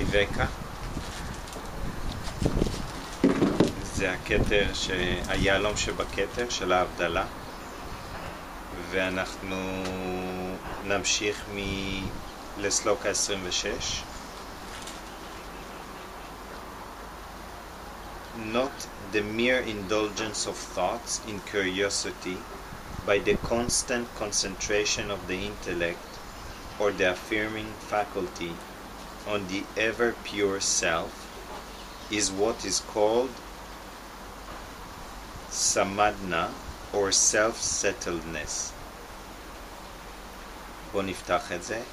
ויבקה. זה הכתר, היהלום שבכתר של ההבדלה. ואנחנו נמשיך לסלוקה 26. Not the mere indulgence of thoughts in curiosity by the constant concentration of the intellect or the affirming faculty on the ever pure self is what is called samadna or self-settledness. בוא נפתח את זה.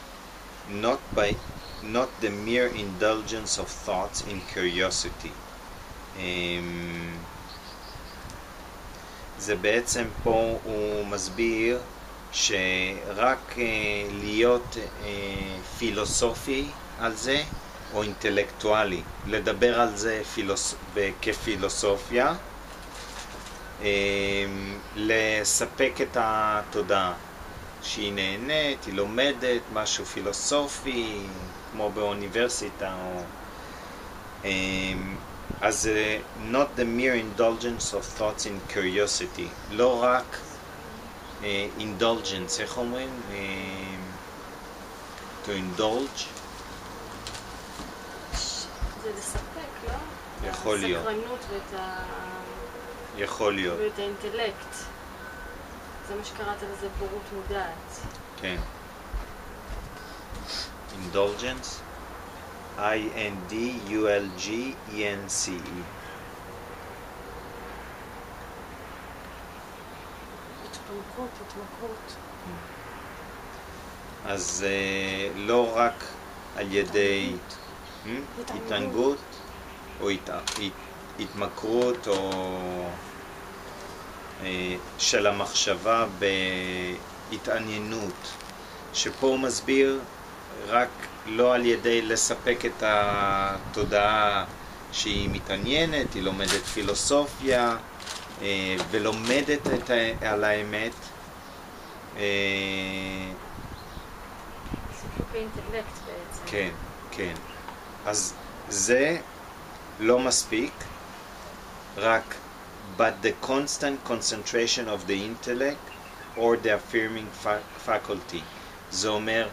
Not the mere indulgence of thoughts in curiosity. זה בעצם פה הוא מסביר שרק להיות פילוסופי על זה או אינטלקטואלי, לדבר על זה כפילוסופיה, לספק את התודעה שהיא נהנית, היא לומדת משהו פילוסופי כמו באוניברסיטה אז not the mere indulgence of thoughts in curiosity, לא רק indulgence, איך אומרים? to indulge זה לספק, לא? יכול להיות. הסקרנות יכול להיות. ואת האינטלקט. זה מה שקראת לזה בורות מודעת. כן. indulgence I-N-D-U-L-G-E-N-C-E. התמכרות. אז לא רק על ידי התענגות או התמכרות או של המחשבה בהתעניינות, שפה הוא מסביר רק לא על ידי לספק את התודעה שהיא מתעניינת, היא לומדת פילוסופיה ולומדת על האמת. סיפוק האינטלקט בעצם. כן, כן. אז זה לא מספיק, רק but the constant concentration of the intellect or the affirming faculty. זה אומר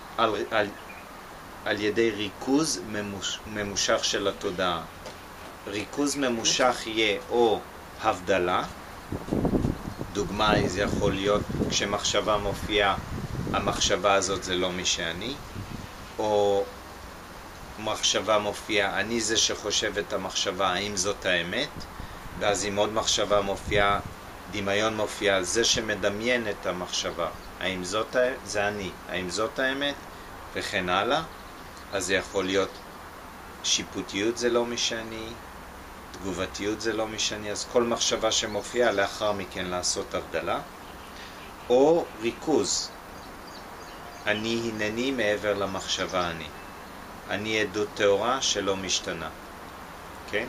על ידי ריכוז ממושך של התודעה. ריכוז ממושך יהיה או הבדלה, דוגמה זה יכול להיות כשמחשבה מופיעה, המחשבה הזאת זה לא מי שאני, או מחשבה מופיעה, אני זה שחושב את המחשבה, האם זאת האמת? ואז אם עוד מחשבה מופיעה, דמיון מופיע, זה שמדמיין את המחשבה, האם זה אני, האם זאת האמת? וכן הלאה. אז זה יכול להיות שיפוטיות זה לא מי שאני, תגובתיות זה לא מי שאני, אז כל מחשבה שמופיעה לאחר מכן לעשות הבדלה, או ריכוז, אני הנני מעבר למחשבה אני עדות תאורה שלא משתנה, כן?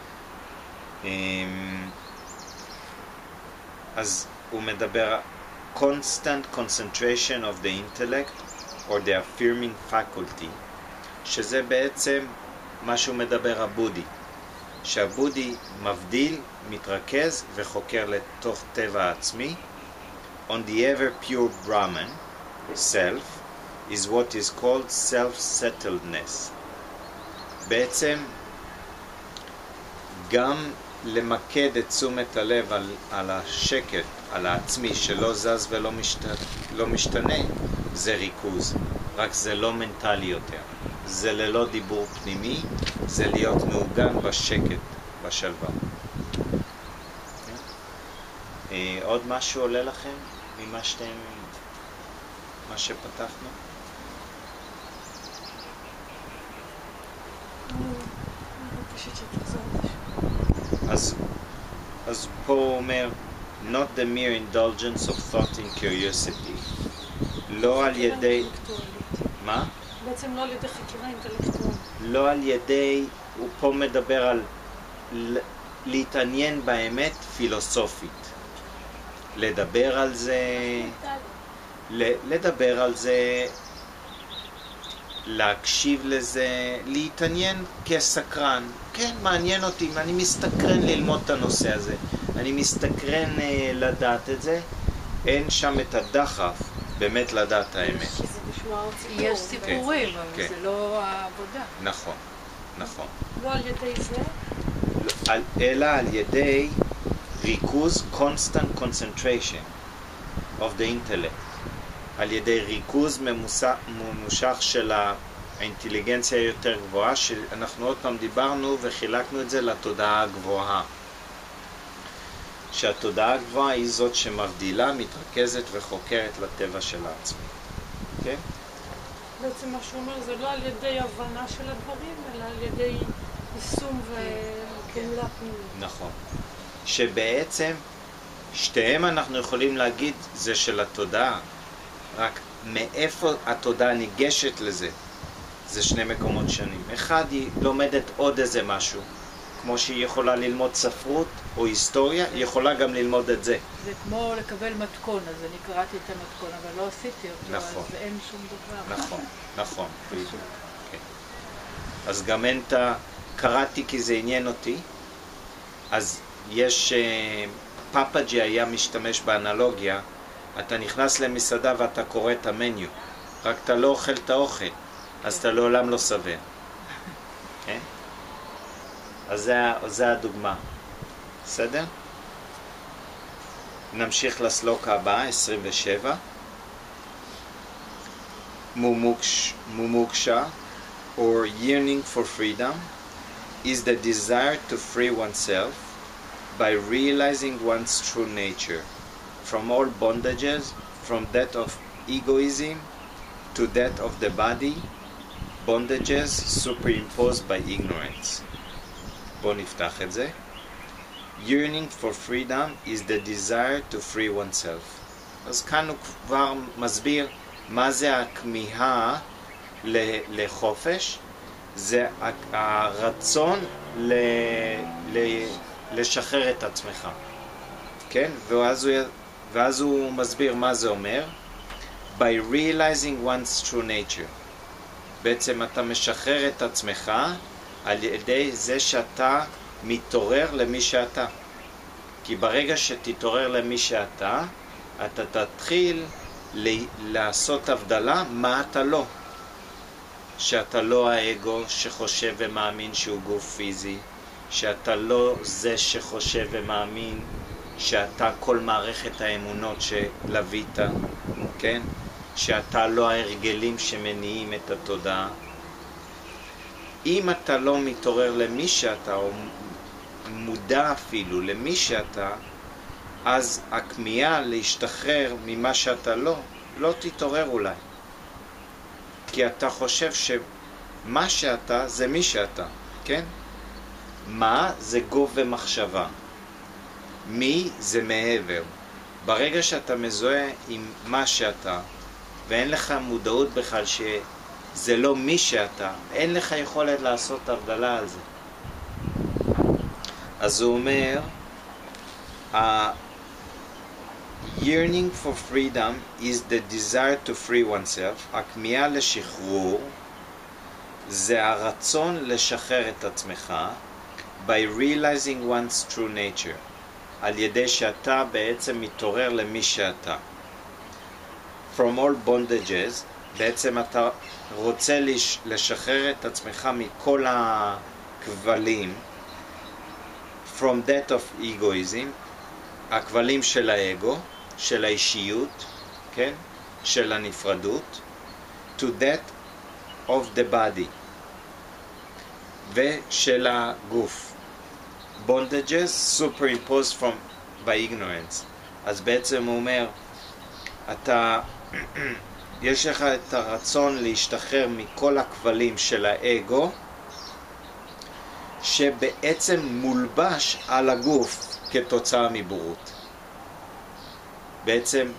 אז הוא מדבר constant concentration of the intellect or the affirming faculty, שזה בעצם מה שהוא מדבר הבודי, שהבודי מבדיל, מתרכז וחוקר לתוך טבע העצמי. On the ever pure Brahman, self, is what is called self-settledness. בעצם גם למקד את תשומת הלב על השקט, על העצמי שלא זז ולא משתנה, זה ריכוז, רק זה לא מנטלי יותר. זה ללא דיבור פנימי, זה להיות מעוגן בשקט, בשלווה. עוד משהו עולה לכם ממה מה שפתחנו? אז פה הוא אומר not the mere indulgence of thought in curiosity, לא על ידי מה? בעצם לא על ידי חקירה אינטלקטואלית. לא על ידי, הוא פה מדבר על להתעניין באמת פילוסופית, לדבר על זה, לדבר על זה להקשיב לזה, להתעניין כסקרן. כן, מעניין אותי, אני מסתקרן ללמוד את הנושא הזה. אני מסתקרן לדעת את זה. אין שם את הדחף באמת לדעת האמת. כי זה לשמוע עוד סיפור. יש סיפורים, אבל כן. זה לא העבודה. נכון, נכון. לא על ידי זה? אלא על ידי ריכוז, constant concentration of the intellect. על ידי ריכוז ממושך של האינטליגנציה היותר גבוהה, שאנחנו עוד פעם דיברנו וחילקנו את זה לתודעה הגבוהה. שהתודעה הגבוהה היא זאת שמבדילה, מתרכזת וחוקרת לטבע של העצמי. כן? בעצם מה שהוא אומר זה לא על ידי הבנה של הדברים, אלא על ידי יישום ופעולה פנימית. נכון. שבעצם שתיהם אנחנו יכולים להגיד זה של התודעה, רק מאיפה התודעה ניגשת לזה, זה שני מקומות שונים. אחד, היא לומדת עוד איזה משהו, כמו שהיא יכולה ללמוד ספרות או היסטוריה, היא יכולה גם ללמוד את זה. זה כמו לקבל מתכון, אז אני קראתי את המתכון, אבל לא עשיתי אותו, נכון. אז אין שום דבר. נכון, נכון. כן. אז גם אין את קראתי כי זה עניין אותי, אז יש, פאפאג'י היה משתמש באנלוגיה, אתה נכנס למסעדה ואתה קורא את המניו, רק אתה לא אוכל את האוכל, אז אתה לעולם לא שבע. כן? אז זה הדוגמה. בסדר? נמשיך לסלוק הבא, 27. Mumuksha, or yearning for freedom, is the desire to free oneself by realizing one's true nature from all bondages, from that of egoism to that of the body, bondages superimposed by ignorance. בואו נפתח את זה. Yearning for freedom is the desire to free oneself. אז כאן הוא כבר מסביר מה זה הכמיהה לחופש. זה הרצון לשחרר את עצמך. כן? ואז הוא מסביר מה זה אומר. By realizing one's true nature. בעצם אתה משחרר את עצמך על ידי זה שאתה מתעורר למי שאתה. כי ברגע שתתעורר למי שאתה, אתה תתחיל לעשות הבדלה מה אתה לא. שאתה לא האגו שחושב ומאמין שהוא גוף פיזי, שאתה לא זה שחושב ומאמין שאתה כל מערכת האמונות שלווית, כן? שאתה לא ההרגלים שמניעים את התודעה. אם אתה לא מתעורר למי שאתה, או מודע אפילו למי שאתה, אז הכמיהה להשתחרר ממה שאתה לא תתעורר אולי. כי אתה חושב שמה שאתה זה מי שאתה, כן? מה זה גוף ומחשבה. מי זה מעבר. ברגע שאתה מזוהה עם מה שאתה, ואין לך מודעות בכלל שזה לא מי שאתה, אין לך יכולת לעשות הבדלה על זה. אז הוא אומר, yearning for freedom is the desire to free oneself. הכמיהה לשחרור זה הרצון לשחרר את עצמך by realizing one's true nature. על ידי שאתה בעצם מתעורר למי שאתה. From all bondages, בעצם אתה רוצה לשחרר את עצמך מכל הכבלים. From that of egoism, הכבלים של האגו, של האישיות, כן? של הנפרדות, to that of the body, ושל הגוף. bondages superimposed by ignorance. אז בעצם הוא אומר, יש לך את הרצון להשתחרר מכל הכבלים של האגו, שבעצם מולבש על הגוף כתוצאה מבורות. בעצם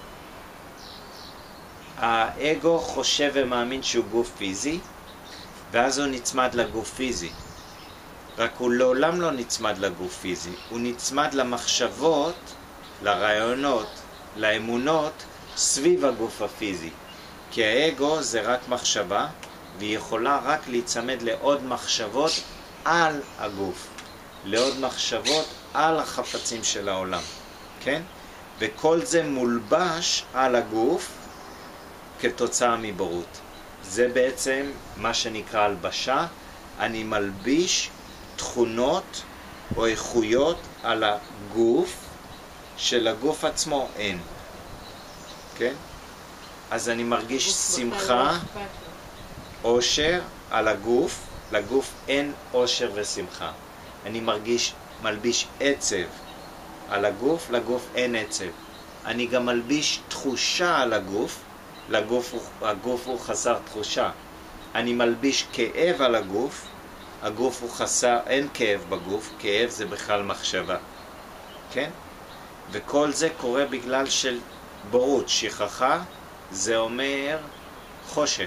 האגו חושב ומאמין שהוא גוף פיזי, ואז הוא נצמד לגוף פיזי. רק הוא לעולם לא נצמד לגוף פיזי, הוא נצמד למחשבות, לרעיונות, לאמונות סביב הגוף הפיזי. כי האגו זה רק מחשבה, והיא יכולה רק להיצמד לעוד מחשבות על הגוף, לעוד מחשבות על החפצים של העולם, כן? וכל זה מולבש על הגוף כתוצאה מבורות. זה בעצם מה שנקרא הלבשה. אני מלביש תכונות או איכויות על הגוף שלגוף עצמו אין, כן? אז אני מרגיש שמחה, אושר על הגוף, לגוף אין אושר ושמחה. אני מלביש עצב על הגוף, לגוף אין עצב. אני גם מלביש תחושה על הגוף, הגוף הוא חסר תחושה. אני מלביש כאב על הגוף, הגוף הוא חסר, אין כאב בגוף, כאב זה בכלל מחשבה, כן? וכל זה קורה בגלל של בורות, שכחה, זה אומר חושך,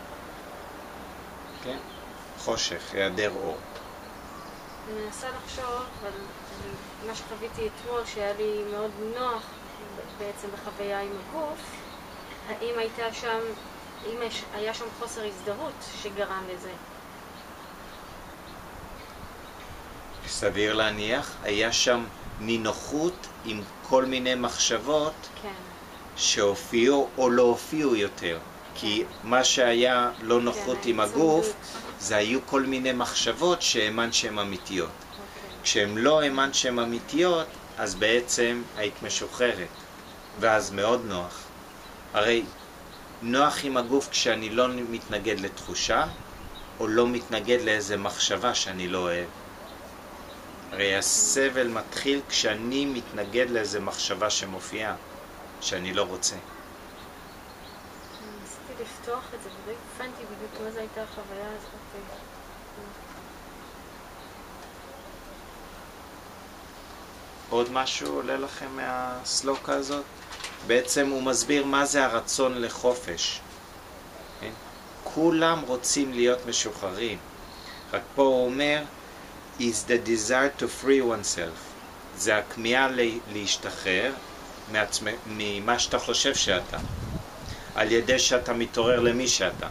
כן? חושך, היעדר אור. אני מנסה לחשוב על מה שחוויתי אתמול, שהיה לי מאוד נוח בעצם בחוויה עם הגוף. האם היה שם חוסר הזדהות שגרם לזה? סביר להניח, היה שם נינוחות עם כל מיני מחשבות, כן, שהופיעו או לא הופיעו יותר. כי מה שהיה לא נוחות עם הגוף, זה היו כל מיני מחשבות שהאמן שהן אמיתיות. כשהן לא האמן שהן אמיתיות, אז בעצם היית משוחררת, ואז מאוד נוח. הרי נוח עם הגוף כשאני לא מתנגד לתחושה, או לא מתנגד לאיזה מחשבה שאני לא אוהב. הרי הסבל מתחיל כשאני מתנגד לאיזה מחשבה שמופיעה, שאני לא רוצה. ניסיתי לפתוח את זה, ולא הבנתי בדיוק מה זה הייתה החוויה הזאת. עוד משהו עולה לכם מהסלוקה הזאת? בעצם הוא מסביר מה זה הרצון לחופש. כן? כולם רוצים להיות משוחררים. רק פה הוא אומר, is the desire to free oneself. זה הכמיהה להשתחרר ממה שאתה חושב שאתה. על ידי שאתה מתעורר למי שאתה.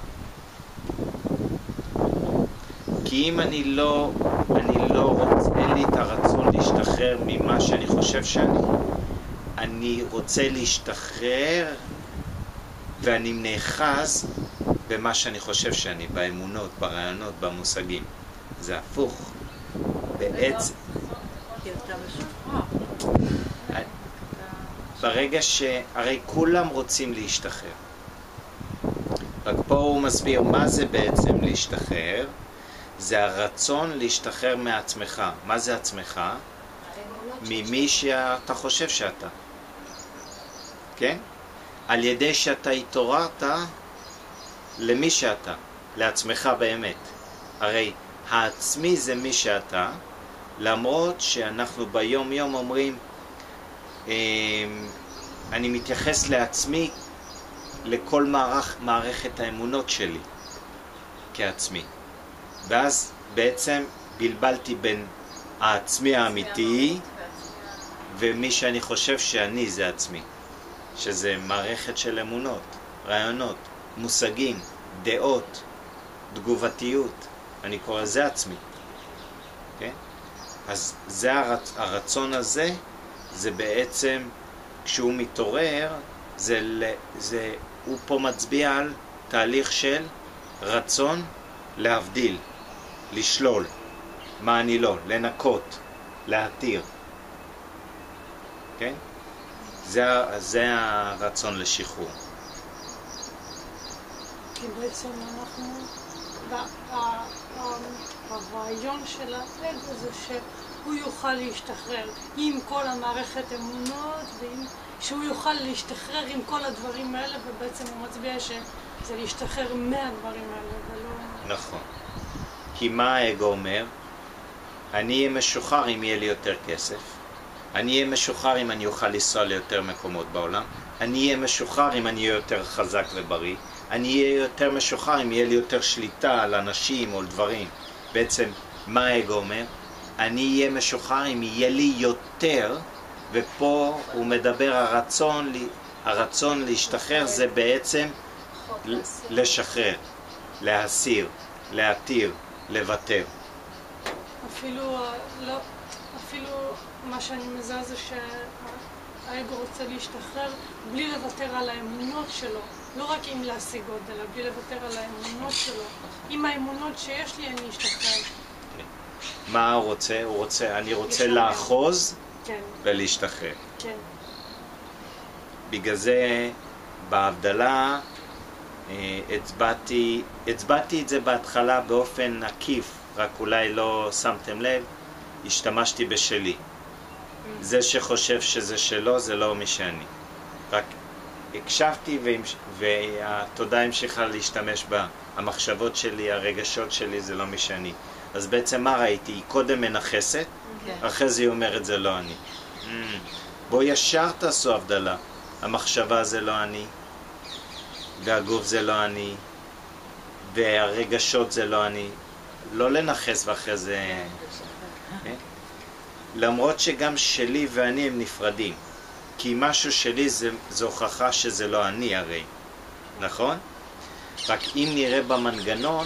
כי אם אין לי את הרצון להשתחרר ממה שאני חושב שאני, אני רוצה להשתחרר ואני נאחז במה שאני חושב שאני, באמונות, ברעיונות, במושגים. זה הפוך. בעצם ברגע שהרי כולם רוצים להשתחרר. רק פה הוא מסביר מה זה בעצם להשתחרר. זה הרצון להשתחרר מעצמך. מה זה עצמך? ממי שאתה חושב שאתה. כן? על ידי שאתה התעוררת למי שאתה, לעצמך באמת. הרי העצמי זה מי שאתה, למרות שאנחנו ביום יום אומרים, אני מתייחס לעצמי לכל מערכת האמונות שלי כעצמי. ואז בעצם בלבלתי בין העצמי האמיתי ומי שאני חושב שאני זה עצמי. שזה מערכת של אמונות, רעיונות, מושגים, דעות, תגובתיות. אני קורא לזה עצמי. כן? אז זה הרצון הזה, זה בעצם, כשהוא מתעורר, הוא פה מצביע על תהליך של רצון להבדיל, לשלול, מה אני לא, לנקות, להתיר. כן? זה הרצון לשחרור. כי בעצם אנחנו, הרעיון של האגו זה שהוא יוכל להשתחרר עם כל המערכת אמונות, שהוא יוכל להשתחרר עם כל הדברים האלה, ובעצם הוא מצביע שזה להשתחרר מהדברים האלה ולא... נכון. כי מה האגו אומר? אני אהיה משוחרר אם יהיה לי יותר כסף. אני אהיה משוחרר אם אני אוכל לנסוע ליותר מקומות בעולם. אני אהיה משוחרר אם אני אהיה יותר חזק ובריא. אני אהיה יותר משוחרר אם יהיה לי יותר שליטה על אנשים או על דברים. בעצם, מה האגו אומר? אני אהיה משוחרר אם יהיה לי יותר, ופה הוא מדבר הרצון להשתחרר זה בעצם לשחרר. להסיר, להתיר, לוותר. אפילו, לא, אפילו מה שאני מזהה זה שהאגו רוצה להשתחרר בלי לוותר על האמונות שלו. לא רק אם להשיג עוד, אלא בלי לוותר על האמונות שלו. עם האמונות שיש לי אני אשתחרר. מה הוא רוצה? הוא רוצה, אני רוצה לאחוז כן. ולהשתחרר. כן. בגלל זה בהבדלה הצבעתי את זה בהתחלה באופן עקיף, רק אולי לא שמתם לב, השתמשתי בשלי. זה שחושב שזה שלו זה לא מי שאני. רק הקשבתי והתודעה המשיכה להשתמש בה. המחשבות שלי, הרגשות שלי זה לא מי שאני. אז בעצם מה ראיתי? היא קודם מנחסת, אחרי זה היא אומרת זה לא אני. בואו ישר תעשו הבדלה. המחשבה זה לא אני, והגוף זה לא אני, והרגשות זה לא אני. לא לנחס ואחרי זה... למרות שגם שלי ואני הם נפרדים. כי משהו שלי זה הוכחה שזה לא אני הרי. נכון? רק אם נראה במנגנון,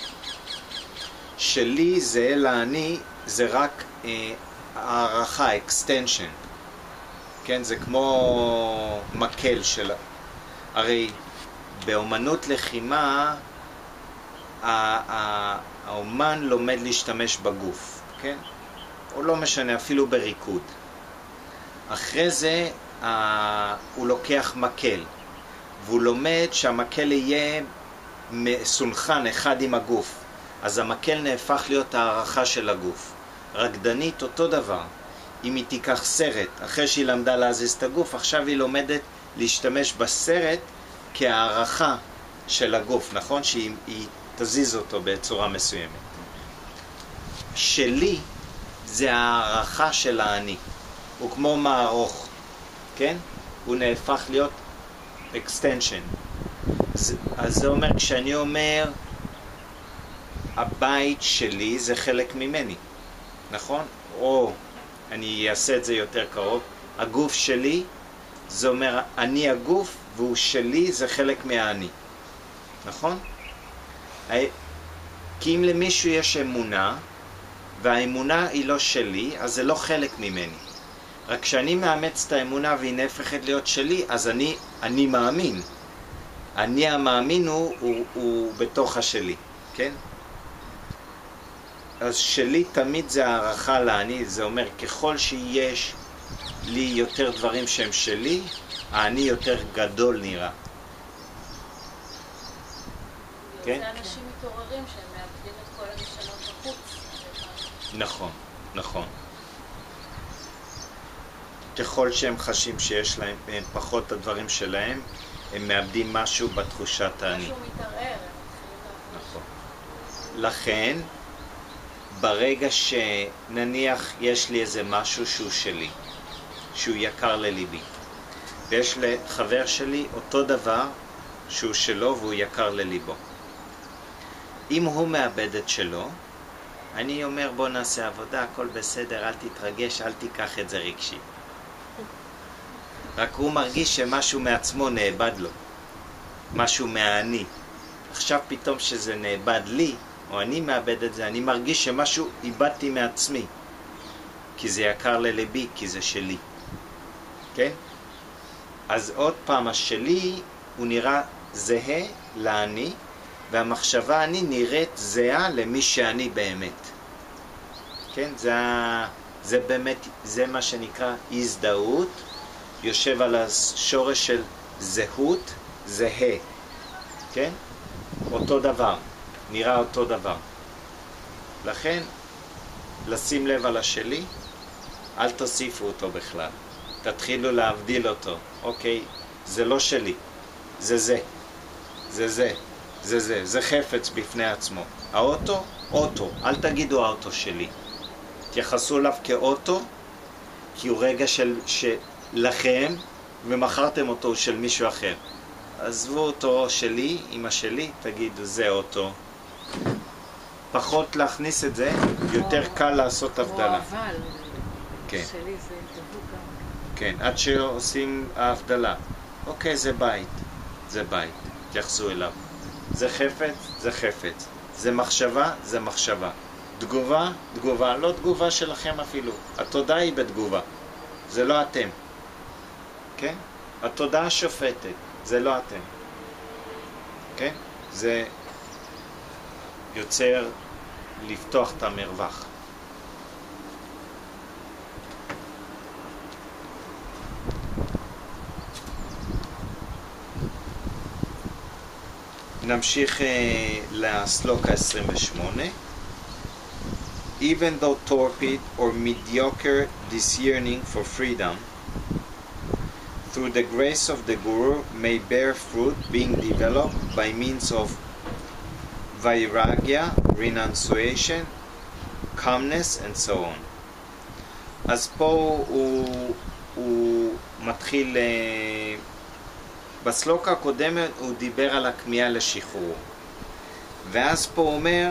שלי זה אלא אני, זה רק הערכה, extension. כן, זה כמו מקל של... הרי באומנות לחימה, האומן לומד להשתמש בגוף, כן? או לא משנה, אפילו בריקוד. אחרי זה הוא לוקח מקל, והוא לומד שהמקל יהיה מסונכן אחד עם הגוף. אז המקל נהפך להיות הערכה של הגוף. רקדנית אותו דבר. אם היא תיקח סרט, אחרי שהיא למדה להזיז את הגוף, עכשיו היא לומדת להשתמש בסרט כהערכה של הגוף, נכון? שהיא תזיז אותו בצורה מסוימת. שלי זה הערכה של האני. הוא כמו מערוך, כן? הוא נהפך להיות extension. אז זה אומר, כשאני אומר, הבית שלי זה חלק ממני, נכון? או אני אעשה את זה יותר קרוב, הגוף שלי, זה אומר, אני הגוף, והוא שלי, זה חלק מהאני. נכון? כי אם למישהו יש אמונה, והאמונה היא לא שלי, אז זה לא חלק ממני. רק כשאני מאמץ את האמונה והיא נהפכת להיות שלי, אז אני מאמין. אני המאמין הוא בתוך השלי, כן? אז שלי תמיד זה הערכה לאני, זה אומר ככל שיש לי יותר דברים שהם שלי, האני יותר גדול נראה. כן? זה אנשים מתעוררים שהם מאבדים את כל המשנות בחוץ. נכון, נכון. ככל שהם חשים שיש להם פחות הדברים שלהם, הם מאבדים משהו בתחושת האני. משהו מתערער. נכון. לכן, ברגע שנניח יש לי איזה משהו שהוא שלי, שהוא יקר לליבי, ויש לחבר שלי אותו דבר שהוא שלו והוא יקר לליבו. אם הוא מאבד את שלו, אני אומר בוא נעשה עבודה, הכל בסדר, אל תתרגש, אל תיקח את זה רגשי. רק הוא מרגיש שמשהו מעצמו נאבד לו, משהו מהאני. עכשיו פתאום שזה נאבד לי, או אני מאבד את זה, אני מרגיש שמשהו איבדתי מעצמי, כי זה יקר לליבי, כי זה שלי. כן? אז עוד פעם, השלי הוא נראה זהה לאני, והמחשבה אני נראית זהה למי שאני באמת. כן? זה באמת, זה מה שנקרא הזדהות, יושב על השורש של זהות, זהה. כן? אותו דבר, נראה אותו דבר. לכן, לשים לב על השלי, אל תוסיפו אותו בכלל. תתחילו להבדיל אותו. אוקיי, זה לא שלי, זה זה. זה זה. זה זה. זה חפץ בפני עצמו. האוטו, אוטו. אל תגידו האוטו שלי. תייחסו אליו כאוטו, כי הוא רגע שלכם, ומחרתם אותו של מישהו אחר. עזבו אותו שלי, אמא שלי, תגידו זה אוטו. פחות להכניס את זה, יותר קל לעשות הבדלה. אבל, כן. שלי זה דבוק גם. כן, עד שעושים ההבדלה. אוקיי, זה בית. זה בית. תייחסו אליו. זה חפץ, זה חפץ. זה מחשבה, זה מחשבה. תגובה, תגובה, לא תגובה שלכם אפילו. התודעה היא בתגובה. זה לא אתם. כן? התודעה שופטת, זה לא אתם. כן? זה יוצר לפתוח את המרווח. נמשיך לסלוקה 28. Even though torpid or mediocre discerning for freedom, through the grace of the Guru may bear fruit being developed by means of vairagya, renunciation, calmness and so on. אז פה הוא מתחיל, בסלוקה הקודמת הוא דיבר על הכמיהה לשחרור. ואז פה הוא אומר,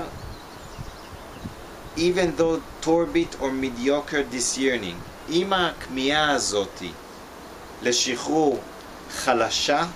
even though torpid or mediocre discerning, אם הכמיהה הזאת לשחרור חלשה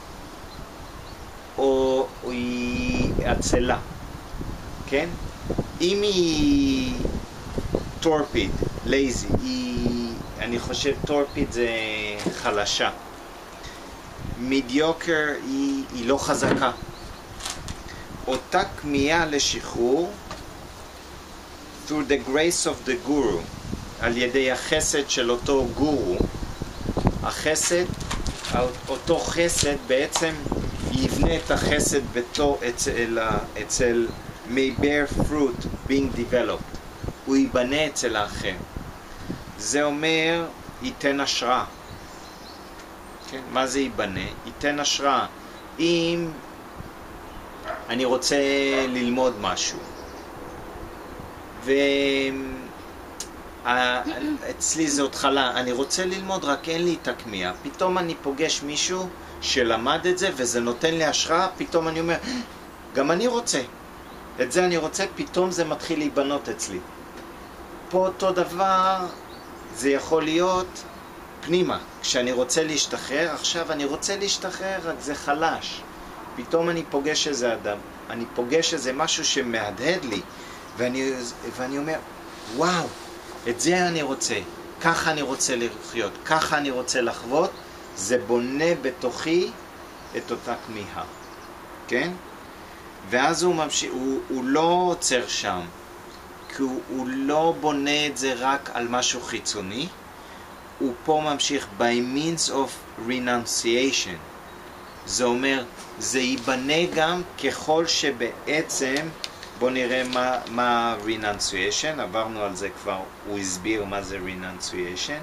או היא עצלה, כן? אם היא torpid, lazy, אני חושב torpid זה חלשה, mediocre היא לא חזקה. אותה כמיהה לשחרור through the grace of the guru, על ידי החסד של אותו גורו, החסד, אותו חסד בעצם יבנה את החסד אצל may bear fruit being developed, הוא ייבנה אצל האחר. זה אומר ייתן השראה. כן? מה זה ייבנה? ייתן השראה. אם אני רוצה ללמוד משהו אצלי זה התחלה, אני רוצה ללמוד רק אין לי את הכמיהה, פתאום אני פוגש מישהו שלמד את זה וזה נותן לי השראה, פתאום אני אומר גם אני רוצה, את זה אני רוצה, פתאום זה מתחיל להיבנות אצלי. פה אותו דבר, זה יכול להיות פנימה, כשאני רוצה להשתחרר, עכשיו אני רוצה להשתחרר, רק זה חלש, פתאום אני פוגש איזה אדם, אני פוגש איזה משהו שמהדהד לי, ואני אומר, וואו, את זה אני רוצה, ככה אני רוצה לחיות, ככה אני רוצה לחוות, זה בונה בתוכי את אותה כמיהה, כן? ואז הוא ממשיך, הוא לא עוצר שם, כי הוא לא בונה את זה רק על משהו חיצוני, הוא פה ממשיך by means of renunciation, זה אומר, זה ייבנה גם ככל שבעצם, בואו נראה מה renunciation, עברנו על זה כבר, הוא הסביר מה זה renunciation.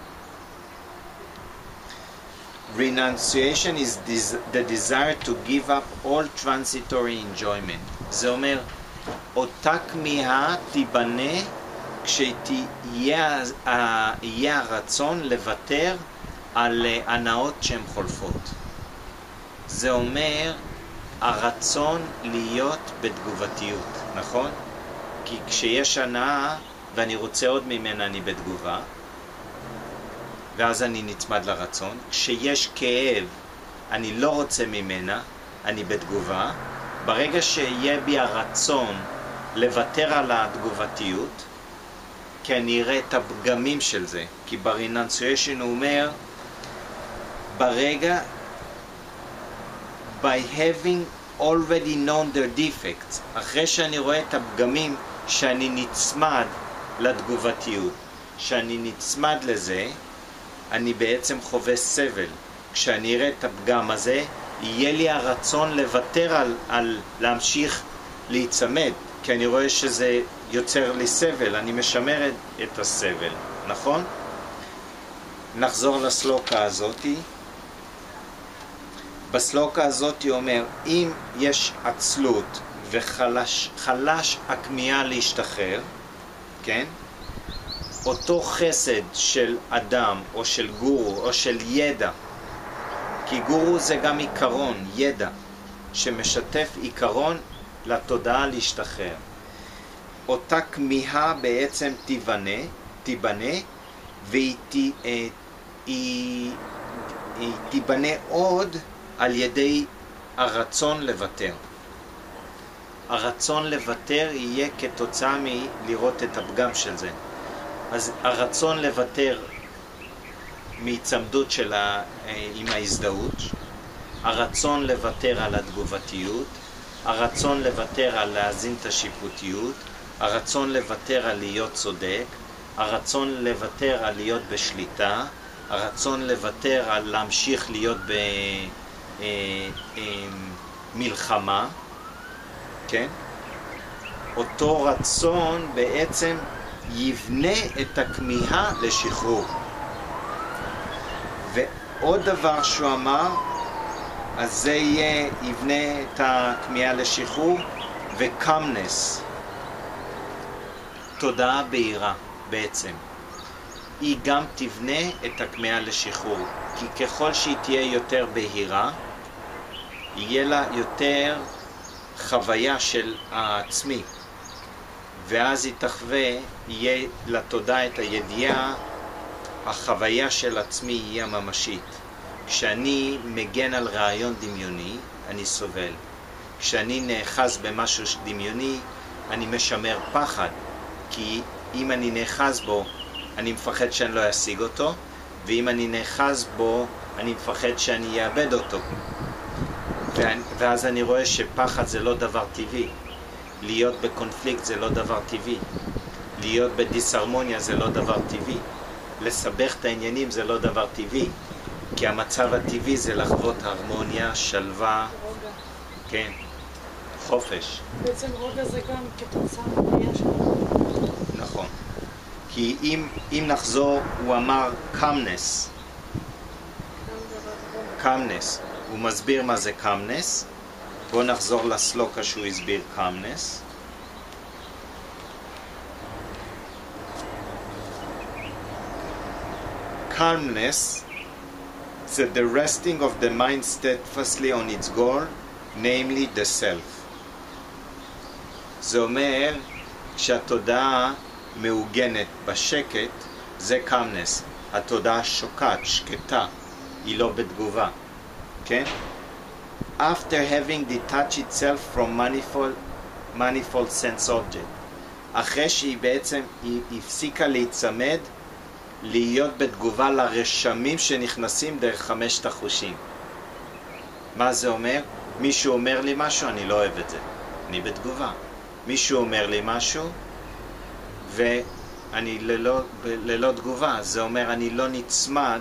Renunciation is the desire to give up all transitory enjoyment. זה אומר, אותה כמיהה תיבנה כשיהיה הרצון לוותר על הנאות שהן חולפות. זה אומר, הרצון להיות בתגובתיות, נכון? כי כשיש הנאה ואני רוצה עוד ממנה אני בתגובה, ואז אני נצמד לרצון. כשיש כאב אני לא רוצה ממנה, אני בתגובה. ברגע שיהיה בי הרצון לוותר על התגובתיות, כי אני אראה את הפגמים של זה, כי בריננציאשן הוא אומר, ברגע by having already known their defects, אחרי שאני רואה את הפגמים שאני נצמד לתגובתיות, שאני נצמד לזה, אני בעצם חווה סבל. כשאני אראה את הפגם הזה, יהיה לי הרצון לוותר על להמשיך להיצמד, כי אני רואה שזה יוצר לי סבל, אני משמר את הסבל, נכון? נחזור לסלוקה הזאתי. בסלוקה הזאת הוא אומר, אם יש עצלות וחלש הכמיהה להשתחרר, כן? אותו חסד של אדם או של גורו או של ידע, כי גורו זה גם עיקרון, ידע, שמשתף עיקרון לתודעה להשתחרר. אותה כמיהה בעצם תיבנה והיא תיבנה עוד על ידי הרצון לוותר. הרצון לוותר יהיה כתוצאה מלראות את הפגם של זה. אז הרצון לוותר מהצמדות עם ההזדהות, הרצון לוותר על התגובתיות, הרצון לוותר על להזין את השיפוטיות, הרצון לוותר על להיות צודק, הרצון לוותר על להיות בשליטה, הרצון לוותר על להמשיך להיות במלחמה, כן? אותו רצון בעצם יבנה את הכמיהה לשחרור. ועוד דבר שהוא אמר, אז זה יבנה את הכמיהה לשחרור, וקמנס, תודעה בהירה בעצם. היא גם תבנה את הכמיהה לשחרור, כי ככל שהיא תהיה יותר בהירה, יהיה לה יותר חוויה של העצמי, ואז היא תחווה, יהיה לתודעה את הידיעה, החוויה של עצמי היא הממשית. כשאני מגן על רעיון דמיוני, אני סובל. כשאני נאחז במשהו דמיוני, אני משמר פחד, כי אם אני נאחז בו, אני מפחד שאני לא אשיג אותו, ואם אני נאחז בו, אני מפחד שאני אאבד אותו. ואז אני רואה שפחד זה לא דבר טבעי. להיות בקונפליקט זה לא דבר טבעי. להיות בדיסהרמוניה זה לא דבר טבעי. לסבך את העניינים זה לא דבר טבעי. כי המצב הטבעי זה לחוות הרמוניה, שלווה, רוגע. כן, חופש. בעצם רוגע זה גם כתוצאה מהראייה שלנו. נכון. כי אם נחזור, הוא אמר calmness. calmness. הוא מסביר מה זה calmness. בואו נחזור לסלוקה שהוא הסביר calmness. Calmness is the resting of the mind steadfastly on its goal, namely the self. זה אומר, כשהתודעה מעוגנת בשקט, זה calmness. התודעה שוקעת, שקטה, היא לא בתגובה. כן? After having detached itself from manifold sense object. אחרי שהיא בעצם, היא הפסיקה להיצמד, להיות בתגובה לרשמים שנכנסים דרך 5 החושים. מה זה אומר? מישהו אומר לי משהו, אני לא אוהב את זה. אני בתגובה. מישהו אומר לי משהו, ואני ללא תגובה. זה אומר, אני לא נצמד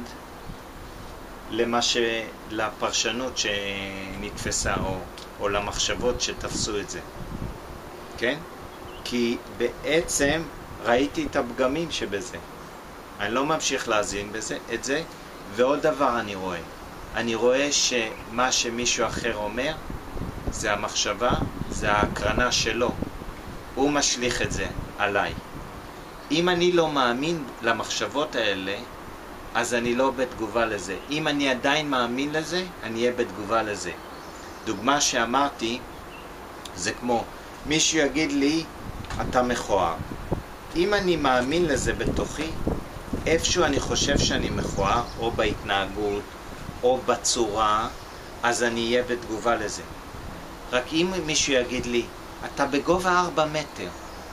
לפרשנות שנתפסה, או למחשבות שתפסו את זה. כן? כי בעצם ראיתי את הפגמים שבזה. אני לא ממשיך להזין את זה, ועוד דבר אני רואה שמה שמישהו אחר אומר, זה המחשבה, זה ההקרנה שלו. הוא משליך את זה עליי. אם אני לא מאמין למחשבות האלה, אז אני לא בתגובה לזה. אם אני עדיין מאמין לזה, אני אהיה בתגובה לזה. דוגמה שאמרתי, זה כמו, מישהו יגיד לי, אתה מכוער. אם אני מאמין לזה בתוכי, איפשהו אני חושב שאני מכוער, או בהתנהגות, או בצורה, אז אני אהיה בתגובה לזה. רק אם מישהו יגיד לי, אתה בגובה 4 מטר,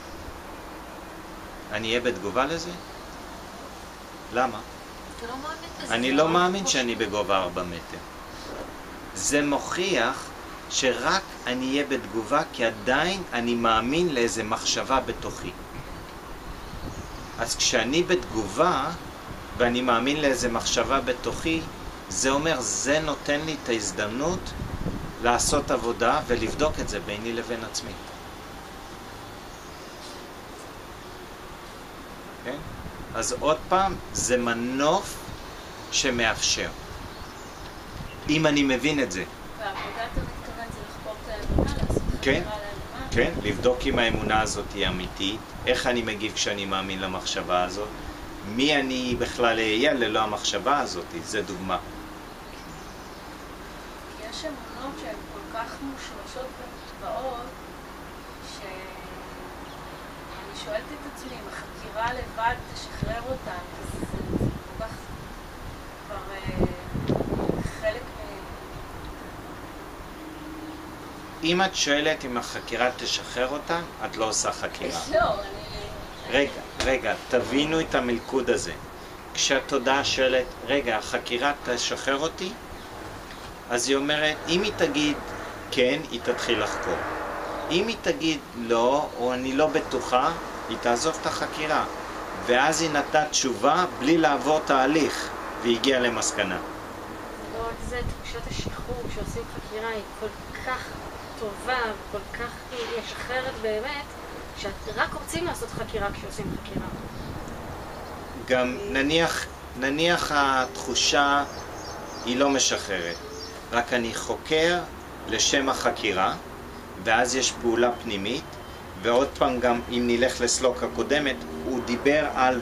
אני אהיה בתגובה לזה? למה? אתה לא מאמין בזה. אני לא מאמין שאני בגובה 4 מטר. זה מוכיח שרק אני אהיה בתגובה, כי עדיין אני מאמין לאיזה מחשבה בתוכי. אז כשאני בתגובה, ואני מאמין לאיזה מחשבה בתוכי, זה אומר, זה נותן לי את ההזדמנות לעשות עבודה ולבדוק את זה ביני לבין עצמי. כן? אז עוד פעם, זה מנוף שמאפשר. אם אני מבין את זה. והעבודה אתה מתכוון זה לחקור את האמונה, לעשות כן. חקירה לאמונה? כן, לבדוק אם האמונה הזאת היא אמיתית, איך אני מגיב כשאני מאמין למחשבה הזאת, מי אני בכלל אהיה ללא המחשבה הזאת, זה דוגמה. כי יש אמונות שהן כל כך מושרשות ומוטבעות, שאני שואלת את עצמי, אם החקירה לבד תשחרר אותן, אז זה כל כך כבר חלק אם את שואלת אם החקירה תשחרר אותה, את לא עושה חקירה. לא, רגע, תבינו את המלכוד הזה. כשהתודעה שואלת, רגע, החקירה תשחרר אותי? אז היא אומרת, אם היא תגיד כן, היא תתחיל לחקור. אם היא תגיד לא, או אני לא בטוחה, היא תעזוב את החקירה. ואז היא נתנה תשובה בלי לעבור תהליך, והיא הגיעה למסקנה. לא רק זה, תחושת השחרור שעושים חקירה היא כל כך טובה וכל כך משחררת באמת, שרק רוצים לעשות חקירה כשעושים חקירה. גם נניח התחושה היא לא משחררת, רק אני חוקר לשם החקירה, ואז יש פעולה פנימית, ועוד פעם גם אם נלך לסלוק הקודמת, הוא דיבר על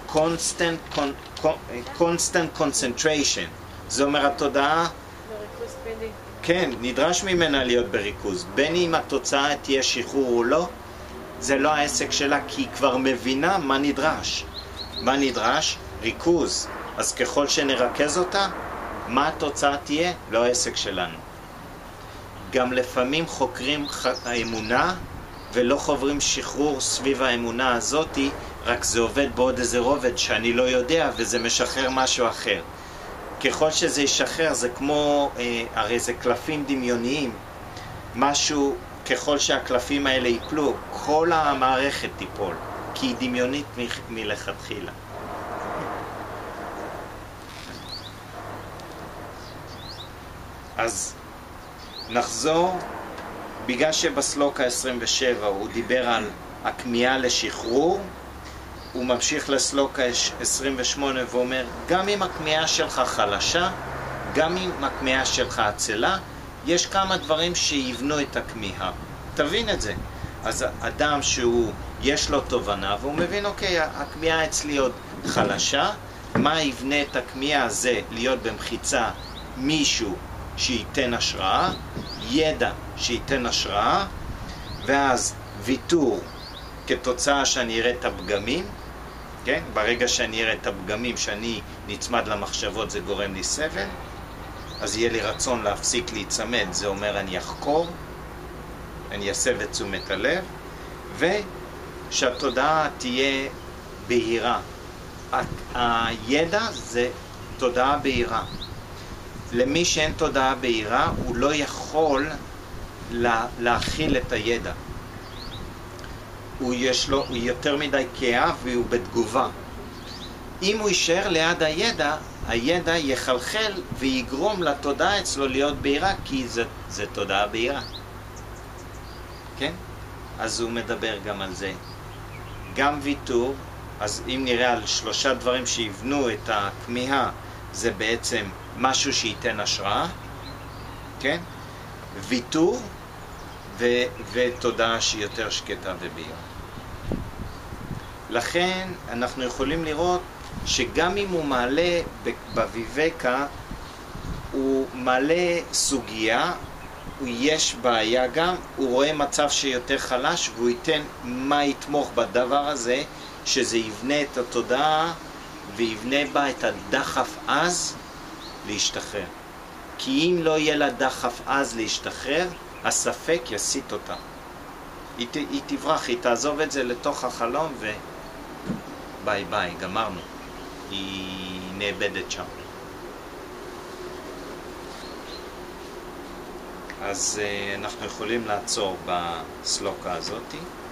constant concentration. זה אומר התודעה, בריכוז תמידי. כן, נדרש ממנה להיות בריכוז. בין אם התוצאה תהיה שחרור או לא, זה לא העסק שלה, כי היא כבר מבינה מה נדרש. מה נדרש? ריכוז. אז ככל שנרכז אותה, מה התוצאה תהיה? לא העסק שלנו. גם לפעמים חוקרים האמונה, ולא חוברים שחרור סביב האמונה הזאת, רק זה עובד בעוד איזה רובד שאני לא יודע, וזה משחרר משהו אחר. ככל שזה ישחרר, זה כמו, הרי זה קלפים דמיוניים. משהו, ככל שהקלפים האלה ייפלו, כל המערכת תיפול, כי היא דמיונית מלכתחילה. אז נחזור, בגלל שבסלוק ה-27 הוא דיבר על הכמיהה לשחרור, הוא ממשיך לסלוק ה-28 ואומר, גם אם הכמיהה שלך חלשה, גם אם הכמיהה שלך עצלה, יש כמה דברים שיבנו את הכמיהה. תבין את זה. אז אדם שהוא, יש לו תובנה, והוא מבין, אוקיי, הכמיהה אצלי עוד חלשה, מה יבנה את הכמיהה הזה להיות במחיצה מישהו שייתן השראה, ידע שייתן השראה, ואז ויתור כתוצאה שאני אראה את הפגמים, כן? ברגע שאני אראה את הפגמים, שאני נצמד למחשבות, זה גורם לי סבל, אז יהיה לי רצון להפסיק להיצמד, זה אומר אני אחקור, אני אסב את תשומת הלב, ושהתודעה תהיה בהירה. הידע זה תודעה בהירה. למי שאין תודעה בהירה, הוא לא יכול להכיל את הידע. הוא יותר מדי כאב והוא בתגובה. אם הוא יישאר ליד הידע יחלחל ויגרום לתודעה אצלו להיות בהירה, כי זה תודעה בהירה. כן? אז הוא מדבר גם על זה. גם ויתור, אז אם נראה על 3 דברים שיבנו את הכמיהה, זה בעצם משהו שייתן השראה, כן? ויתור ותודעה שהיא יותר שקטה ובהירה. לכן אנחנו יכולים לראות שגם אם הוא מעלה בוויבקה, הוא מעלה סוגיה, יש בעיה גם, הוא רואה מצב שיותר חלש, והוא ייתן מה יתמוך בדבר הזה, שזה יבנה את התודעה ויבנה בה את הדחף אז להשתחרר. כי אם לא יהיה לה דחף אז להשתחרר, הספק יסיט אותה. היא תברח, היא תעזוב את זה לתוך החלום וביי ביי, גמרנו. היא נאבדת שם. אז אנחנו יכולים לעצור בסלוקה הזאת.